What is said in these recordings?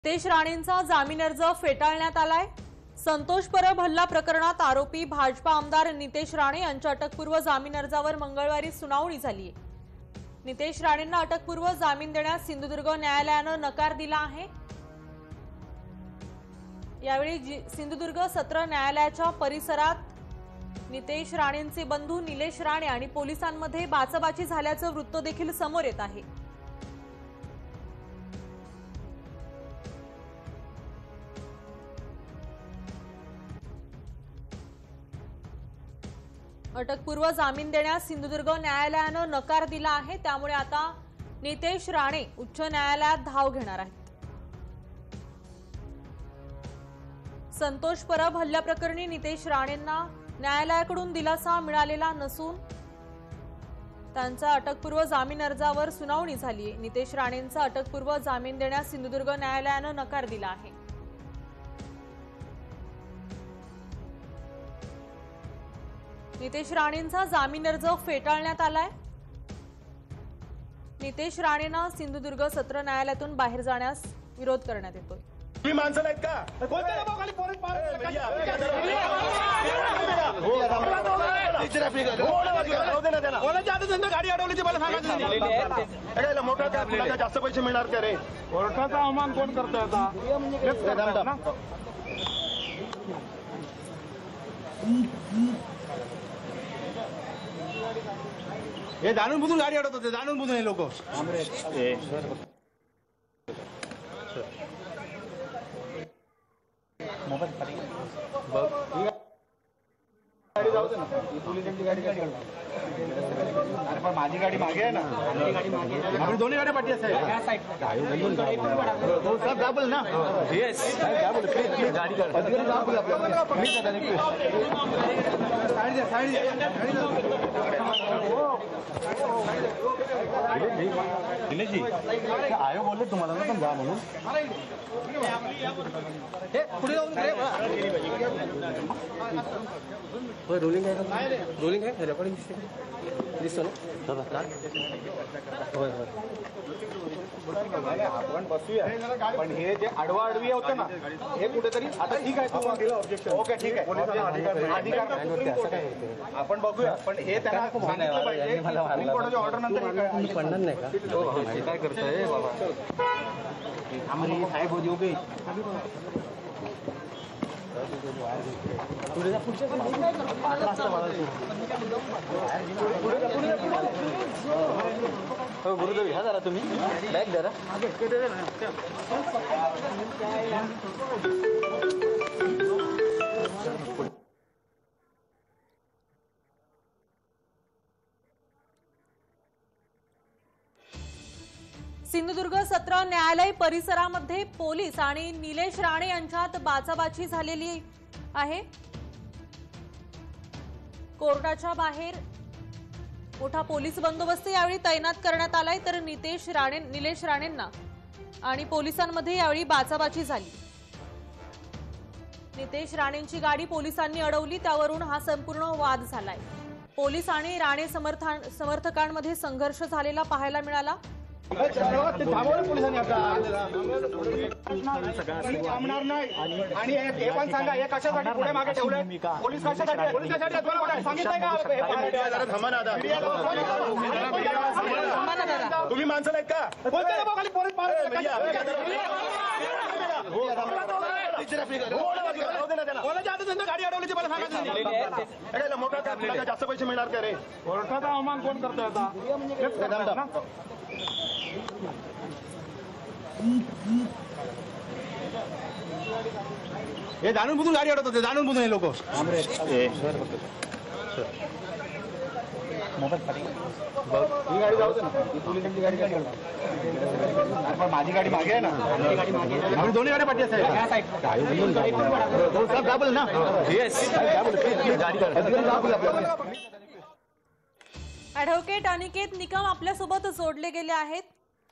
नितेश राणेंचा जामीन अर्ज फेटाळण्यात आलाय। संतोष परब हल्ला प्रकरणात आरोपी भाजपा आमदार नितेश राणे यांच्या अटकपूर्व जामीन अर्जावर मंगळवारी सुनावणी झाली। नितेश राणेंना अटकपूर्व जामीन देण्यास सिंधुदुर्ग न्यायालयाने नकार दिला आहे। यावेळी सिंधुदुर्ग सत्र न्यायालयाच्या परिसरात नितेश राणेंचे बंधू निलेश राणे आणि पोलिसांमध्ये बाचाबाची झाल्याचं वृत्त देखील समोर येत आहे। अटकपूर्व जामीन देण्यास सिंधुदुर्ग न्यायालयाने नकार दिला आहे। त्यामुळे आता नितेश राणे उच्च न्यायालयात धाव घेणार आहेत। संतोष परब हल्ल्याप्रकरणी नितेश राणेंना न्यायालयाकडून दिलासा मिळालेला नसून त्यांचा अटकपूर्व जामीन अर्जावर सुनावणी झाली आहे। नितेश राणेंचा अटकपूर्व जामीन देण्यास सिंधुदुर्ग न्यायालयाने नकार दिला आहे। नितेश राणेंचा जामीन अर्ज फेटाळण्यात आलाय। नितेश राणेंना सिंधुदुर्ग सत्र न्यायालयातून बाहेर जाण्यास विरोध करण्यात येतोय। तुम्ही माणसं आहेत का? गाडी अडवली मला सांगा। मोठा जास्त पैसे मिळणार का रे? कोर्टाचा अवमान कोण करतोय आता? हे जाणून बुजून गाडी अडवत होते, जाणून बुजून हे लोक। गाडी जाऊ दे ना, पोलिसांची गाडी काय करणार? अरे पण माझी गाडी मागे आहे ना, आपण दोन्ही गाड्या पाठी असेल सब दाबल ना। येस गाडी कर जी आयो बोलले तुम्हाला ना पण जा म्हणून पुढे जाऊन रोलिंग आहे, रोलिंग आहे, रेकॉर्डिंग दिसतो ना। आपण बसूया, पण हे जे आडवा आडवी होतं ना हे कुठेतरी आता ठीक आहे। ओके ठीक आहे, अधिकार आपण बघूया, पण हे त्यांना सांगितलं पाहिजे कोर्टाच्या ऑर्डर नंतर पडणार नाही का? काय करताय बाबा? आम्ही साहेब होऊ दे गुरुदेव ह्या जरा तुम्ही बॅग जरा सिंधुदुर्ग सत्र न्यायालय परिसरामध्ये पोलीस आणि निलेश राणे यांच्यात बाचाबाची झालेली आहे। कोर्टाच्या बाहेर मोठा पोलीस बंदोबस्त यावेळी तैनात करण्यात आलाय, तर निलेश राणेंना आणि पोलिसांमध्ये यावेळी बाचाबाची झाली। नितेश राणेंची गाडी पोलिसांनी अडवली, त्यावरून हा संपूर्ण वाद झालाय। पोलीस आणि राणे समर्थकांमध्ये संघर्ष झालेला पाहायला मिळाला। पोलिसांनी थांबणार नाही आणि हे पण सांगा हे कशासाठी पुढे मागे ठेवले? पोलीस कशासाठी सांगितलंय का? तुम्ही माणसं आहेत का? गाडी अडवली मला सांगा। मोठा जास्त पैसे मिळणार का रे? कोर्टाचा अवमान कोण करतोय आता? हे जाणून बुजून गाडी अडवत होते, जाणून बुजून हे लोक। ही गाडी जाऊ दे ना, पोलिसांची गाडी काय करणार? पण माझी गाडी मागे आहे ना, आपण दोन्ही गाड्या पाठी असेल सब दाबल ना। येस गाडी कर। ॲडव्होकेट अनिकेत निकम आपल्यासोबत जोडले गेले आहेत।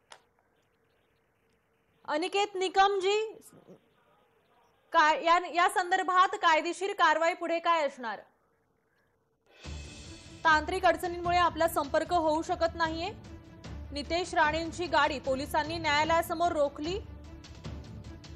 अनिकेत निकम जी, या संदर्भात कायदेशीर कारवाई पुढे काय असणार? तांत्रिक अडचणींमुळे आपला संपर्क होऊ शकत नाहीये। नितेश राणेंची गाडी पोलिसांनी न्यायालयासमोर रोखली।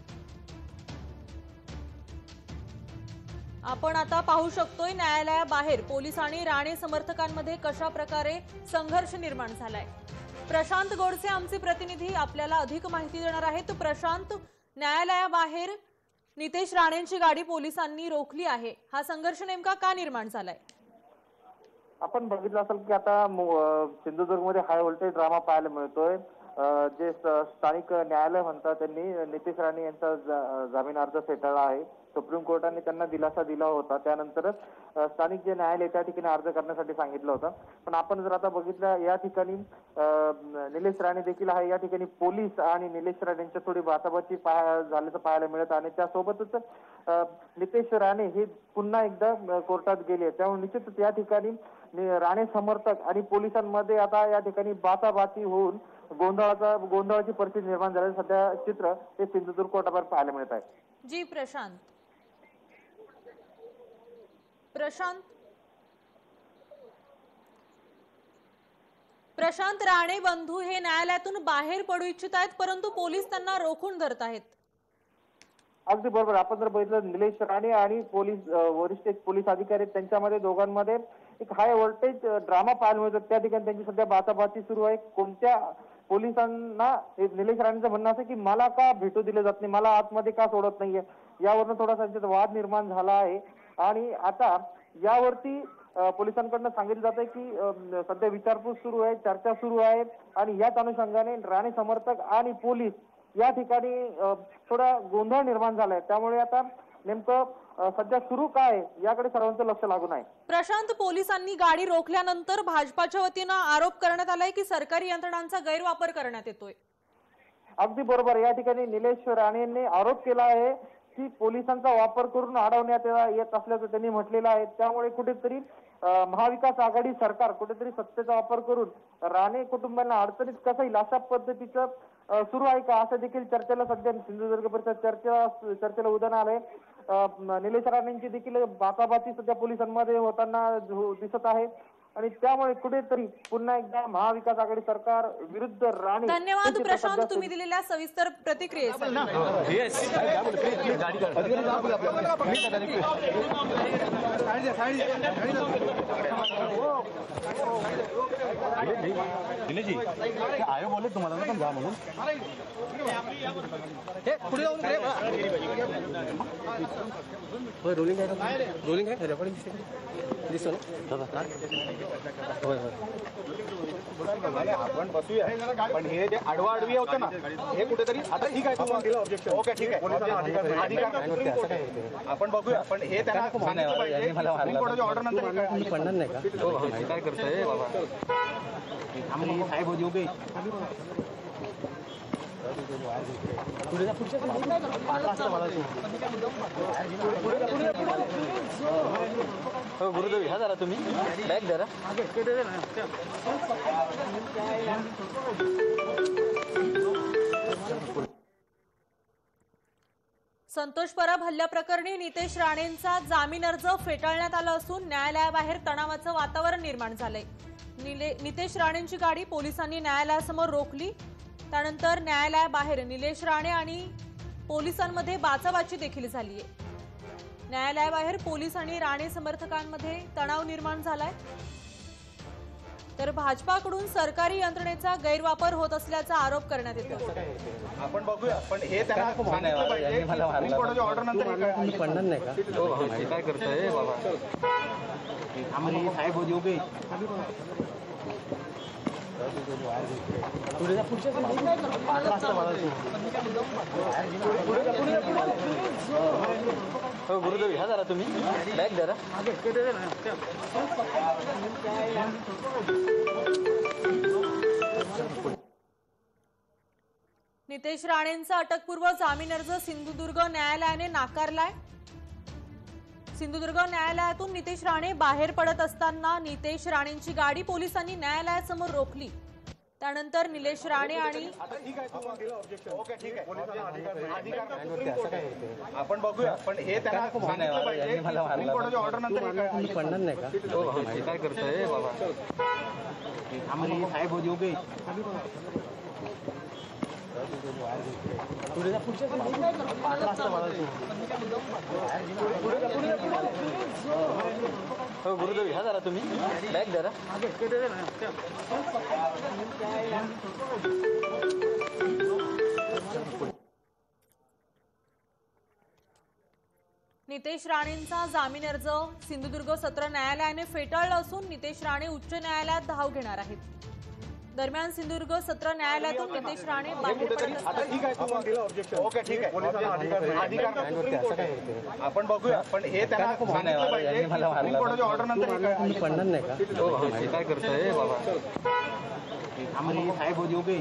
आपण आता पाहू शकतोय न्यायालयाबाहेर पोलीस आणि राणे समर्थकांमध्ये कशा प्रकारे संघर्ष निर्माण झालाय। प्रशांत गोडसे आमचे प्रतिनिधी आपल्याला अधिक माहिती देणार आहेत। प्रशांत, न्यायालयाबाहेर नितेश राणेंची गाडी पोलिसांनी रोखली आहे, हा संघर्ष नेमका का निर्माण झालाय? आपण बघितलं असेल की आता सिंधुदुर्गमध्ये हाय व्होल्टेज ड्रामा पाहायला मिळतोय। जे स्थानिक न्यायालय म्हणतात त्यांनी नितेश राणे यांचा जामीन अर्ज फेटाळला आहे। सुप्रीम कोर्टाने त्यांना दिलासा दिला होता, त्यानंतर स्थानिक जे न्यायालय त्या ठिकाणी अर्ज करण्यासाठी सांगितलं होतं। पण आपण जर आता बघितलं या ठिकाणी निलेश राणे देखील आहे, या ठिकाणी पोलीस आणि निलेश राणे यांच्या थोडी बाचाबाची झाल्याचं पाहायला मिळत आणि त्यासोबतच नितेश राणे हे पुन्हा एकदा कोर्टात गेले। त्यामुळे निश्चितच या ठिकाणी राणे समर्थक आणि पोलिसांमध्ये आता या ठिकाणी बाचाबाची होऊन गोंधळाची परिस्थिती निर्माण झाली। सध्या चित्र ते सिंधुदुर्ग कोर्टाबाहेर पाहायला मिळत आहे। जी प्रशांत, राणे बंधू हे न्यायालयातून बाहेर पडू इच्छित आहेत, परंतु पोलीस त्यांना रोखून धरत आहेत। अगदी बरोबर, आपण जर बघितलं निलेश राणे आणि पोलीस वरिष्ठ पोलीस अधिकारी त्यांच्यामध्ये दोघांमध्ये एक हाय व्होल्टेज ड्रामा पाहायला मिळतो। त्या ठिकाणी त्यांची सध्या बाचाबाची सुरू आहे। कोणत्या पोलिसांना निलेश राणेंचं म्हणणं असं की मला का भेटू दिले जात नाही, मला आतमध्ये का सोडत नाहीये, यावरून थोडासा त्यांच्यात वाद निर्माण झाला आहे। आणि आता यावरती पोलिसांकडून सांगितलं जात आहे की सध्या विचारपूस सुरू आहे, चर्चा सुरू आहे आणि याच अनुषंगाने राणे समर्थक आणि पोलीस या ठिकाणी थोडा गोंधळ निर्माण झालाय। त्यामुळे आता नेमकं सध्या सुरू काय याकडे सर्वांचं लक्ष लागून आहे। प्रशांत, पोलिसांनी गाडी रोखल्यानंतर भाजपाच्या वतीनं आरोप करण्यात आलाय की सरकारी यंत्रणांचा गैरवापर करण्यात येतोय। अगदी बरोबर, या ठिकाणी निलेश राणेंनी आरोप केला आहे की पोलिसांचा वापर करून अडवण्यात येत असल्याचं त्यांनी म्हटलेलं आहे। त्यामुळे कुठेतरी महाविकास आघाडी सरकार कुठेतरी सत्तेचा वापर करून राणे कुटुंबांना अडचणीत कसं येईल अशा पद्धतीचं सुरू आहे का, असं देखील चर्चेला सध्या सिंधुदुर्ग परिसरात चर्चेला उदाहरण आलंय। निलेश राणेंची देखील बाचाबाची सध्या पोलिसांमध्ये होताना दिसत आहे आणि त्यामुळे कुठेतरी पुन्हा एकदा महाविकास आघाडी सरकार विरुद्ध राणे। धन्यवाद प्रशांत, तुम्ही दिलेल्या सविस्तर प्रतिक्रियेसाठी। आयो बोले तुम्हाला ना पण जा म्हणून पुढे जाऊन रोलिंग आहे रेकॉर्डिंग दिसतो ना होय होय आपण बसूया। पण हे जे आडवा आडवी होतं ना हे कुठेतरी आता ठीक आहे, ओके ठीक आहे, अधिकार आपण बघूया। पण हे त्यांना सांगितलं पाहिजे कोर्टाच्या ऑर्डर नंतर पडणार नाही का, काय करतोय बाबा आम्ही साहेब होऊ गई गुरुदेव ह्या जरा तुम्ही बॅग जरा संतोष परब हल्ल्याप्रकरणी नितेश राणेंचा जामीन अर्ज फेटाळण्यात आला असून न्यायालयाबाहेर तणावाचं वातावरण निर्माण झालंय। नितेश राणेंची गाडी पोलिसांनी न्यायालयासमोर रोखली, त्यानंतर न्यायालयाबाहेर निलेश राणे आणि पोलिसांमध्ये बाचाबाची देखील झाली आहे। न्यायालयाबाहेर पोलीस आणि राणे समर्थकांमध्ये तणाव निर्माण झालाय, तर भाजपाकडून सरकारी यंत्रणेचा गैरवापर होत असल्याचा आरोप करण्यात येतो। आपण बघूया। पण हे त्यांना सांगितलं पाहिजे कोर्टाच्या ऑर्डर नंतर पडणार नाही का, काय करतोय बाबा आम्ही साहेब होऊ गई गुरुदेव ह्या जरा तुम्ही बॅग जरा नितेश राणेंचा अटकपूर्व जामीन अर्ज सिंधुदुर्ग न्यायालयाने नाकारलाय। सिंधुदुर्ग न्यायालयातून नितेश राणे बाहेर पडत असताना नितेश राणेंची गाडी पोलिसांनी न्यायालयासमोर रोखली, त्यानंतर निलेश राणे आणि आपण बघूया। पण हे त्यांना सांगितलं पाहिजे कोर्टाच्या ऑर्डर नंतर पडणार नाही का, काय करतोय बाबा आम्ही साहेब होऊ गई हो गुरुदेव ह्या जरा तुम्ही बॅग जरा नितेश राणेंचा जामीन अर्ज सिंधुदुर्ग सत्र न्यायालयाने फेटाळला असून नितेश राणे उच्च न्यायालयात धाव घेणार आहेत. दरम्यान सिंधुदुर्ग सत्र न्यायालयातून नितेश राणे बाहेर कुठेतरी पडत आता असताना ठीक आहे तू दिलं ऑब्जेक्शन ओके ठीक आहे अधिकार सुप्रीम कोर्ट आहे. आपण बघूया पण हे त्यांना सांगितलं पाहिजे सुप्रीम कोर्टाच्या ऑर्डर नंतर हे काय पडणार नाही का हो काय करतोय बाबा आम्हाला साहेब हो देऊ